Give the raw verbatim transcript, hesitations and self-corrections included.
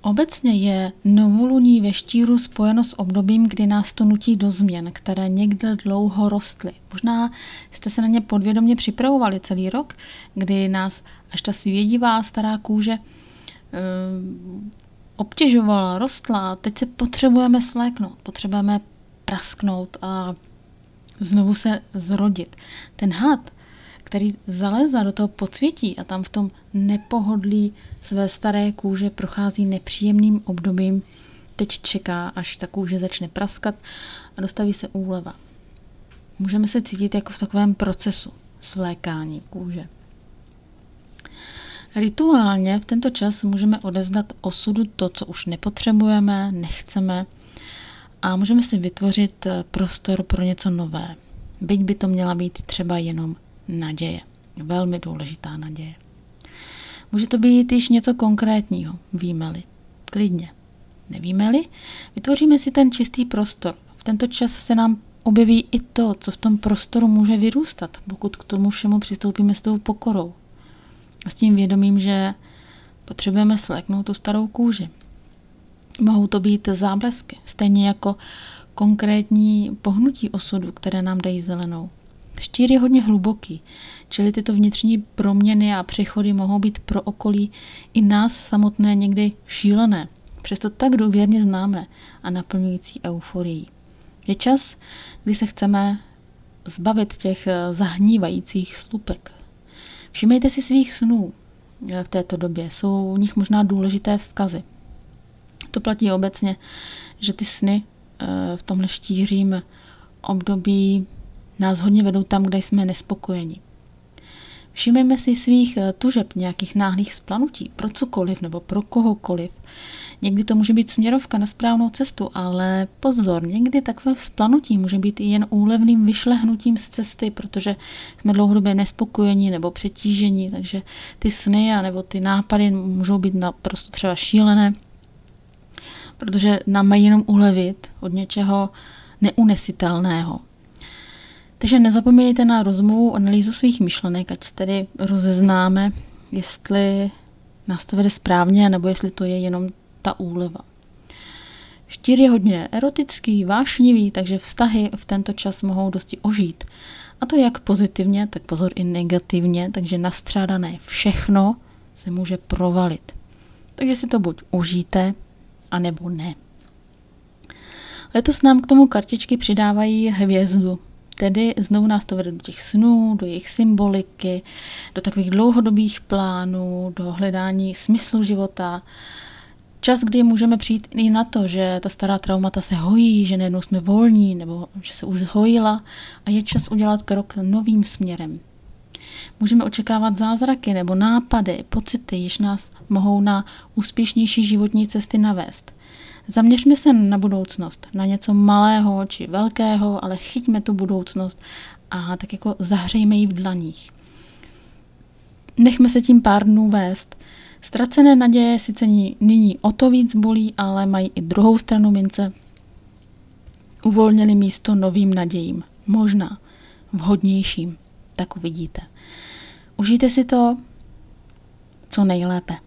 Obecně je novoluní ve štíru spojeno s obdobím, kdy nás to nutí do změn, které někde dlouho rostly. Možná jste se na ně podvědomě připravovali celý rok, kdy nás až ta svědivá stará kůže e, obtěžovala, rostla. Teď se potřebujeme sléknout, potřebujeme prasknout a znovu se zrodit. Ten had, který zalézá do toho podsvětí a tam v tom nepohodlí své staré kůže prochází nepříjemným obdobím, teď čeká, až ta kůže začne praskat a dostaví se úleva. Můžeme se cítit jako v takovém procesu svlékání kůže. Rituálně v tento čas můžeme odevzdat osudu to, co už nepotřebujeme, nechceme a můžeme si vytvořit prostor pro něco nové. Byť by to měla být třeba jenom naděje. Velmi důležitá naděje. Může to být již něco konkrétního, víme-li. Klidně. Nevíme-li? Vytvoříme si ten čistý prostor. V tento čas se nám objeví i to, co v tom prostoru může vyrůstat, pokud k tomu všemu přistoupíme s tou pokorou. A s tím vědomím, že potřebujeme sléknout tu starou kůži. Mohou to být záblesky, stejně jako konkrétní pohnutí osudu, které nám dají zelenou. Štír je hodně hluboký, čili tyto vnitřní proměny a přechody mohou být pro okolí i nás samotné někdy šílené, přesto tak důvěrně známe a naplňující euforií. Je čas, kdy se chceme zbavit těch zahnívajících slupek. Všimejte si svých snů v této době, jsou v nich možná důležité vzkazy. To platí obecně, že ty sny v tomhle štířím období nás hodně vedou tam, kde jsme nespokojeni. Všimejme si svých tužeb, nějakých náhlých splanutí, pro cokoliv nebo pro kohokoliv. Někdy to může být směrovka na správnou cestu, ale pozor, někdy takové splanutí může být i jen úlevným vyšlehnutím z cesty, protože jsme dlouhodobě nespokojení nebo přetížení, takže ty sny a nebo ty nápady můžou být naprosto třeba šílené, protože nám mají jenom ulevit od něčeho neunesitelného. Takže nezapomeňte na rozumovou analýzu svých myšlenek, ať tedy rozeznáme, jestli nás to vede správně, nebo jestli to je jenom ta úleva. Štír je hodně erotický, vášnivý, takže vztahy v tento čas mohou dosti ožít. A to jak pozitivně, tak pozor i negativně, takže nastřádané všechno se může provalit. Takže si to buď užijte, anebo ne. Letos nám k tomu kartičky přidávají hvězdu. Tedy znovu nás to vede do těch snů, do jejich symboliky, do takových dlouhodobých plánů, do hledání smyslu života. Čas, kdy můžeme přijít i na to, že ta stará traumata se hojí, že najednou jsme volní, nebo že se už zhojila a je čas udělat krok novým směrem. Můžeme očekávat zázraky nebo nápady, pocity, jež nás mohou na úspěšnější životní cesty navést. Zaměřme se na budoucnost, na něco malého či velkého, ale chyťme tu budoucnost a tak jako zahřejme ji v dlaních. Nechme se tím pár dnů vést. Ztracené naděje sice nyní o to víc bolí, ale mají i druhou stranu mince. Uvolnili místo novým nadějím, možná vhodnějším, tak uvidíte. Užijte si to co nejlépe.